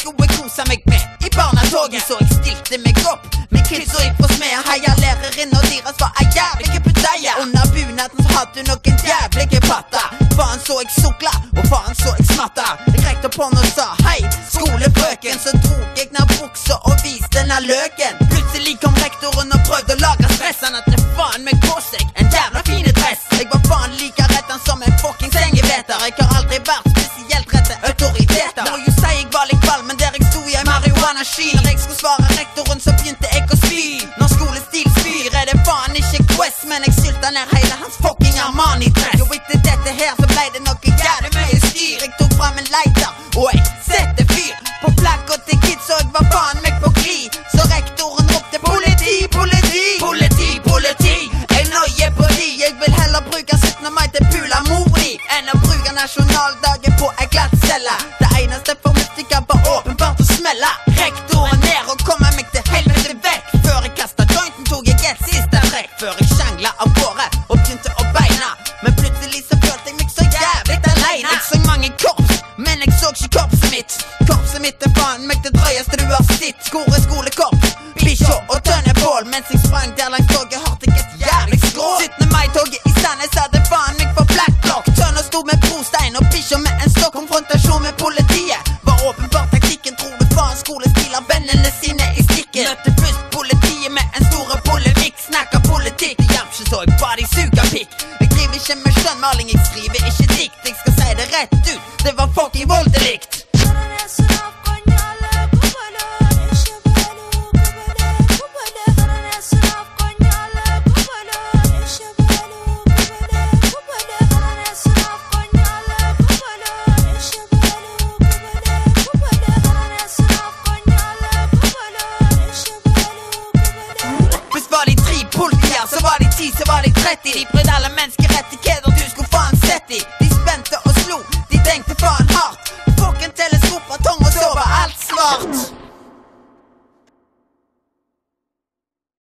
skulle kosa meg med. I barnetoget så jeg stilte meg opp med kids og gikk på smed. Heia lærerinnen og deres var ei jævlige puteie. Under bunaden så hadde hun noen jævlige patter. Faen så jeg sukla, og faen så jeg smatta. Jeg rekte på henne og sa hei, skolefrøken. Så drog jeg ned buksa og viste denne løken. Plutselig kom rektoren og prøvde å lage stress. Han hadde faen meg på seg en jævla fine dress. Jeg var faen like retten som en fucking sengeveter. Jeg har aldri vært spesielt rette autoriteter. Må jo si jeg var litt ball, men der jeg sto i en marihuana-sky. Når jeg skulle svare rektoren så begynte jeg å spy. Når skolestil spyr er det faen ikke quest, men jeg sylta ned hele hans fucking Armani-dress. Jo etter dette her så ble det noe jævlig mye styr. Jeg tok frem en leiter og jeg sette fyr på flagget til kids, og jeg var faen meg på gli. Så rektoren ropte politi, politi, politi, politi. Jeg nøyer på de, jeg vil heller bruke 17. mai til pula mori enn å bruke nasjonaldagen på en glattcelle. Det eneste fornuftige var åpenbart å smelle rektoren ned og komme meg til helvete vekk. Før jeg kastet jointen tok jeg et siste trekk. Før jeg sjangla av gårde og begynte å beina. Men plutselig så følte jeg meg så jævlig alene. Jeg så mange korps, men jeg så ikke korpset mitt. Korpset mitt er faen meg det drøyeste du har sett. Skolekorps, bikkja og tønnebål. Mens jeg sprang der langs toget hørte jeg et jævlig skrål. 17. mai-toget i Sandnes hadde faen meg for black block. Tønner sto med brostein og bikkja med en stokk. Konfrontasjon med politiet var åpenbart taktikken. Tror du faen skolestiler vennene sine i stikken. Møtte først politiet med en store polemikk. Snakker politikk, de hjelper ikke så jeg ba de suger pikk. Jeg driver ikke med skjønnmaling, jeg skriver ikke dikt. Jeg skal si det rett ut, det var fucking voldelikt. Så var de 10, så var de 30. De brydde alle menneskerettigheter.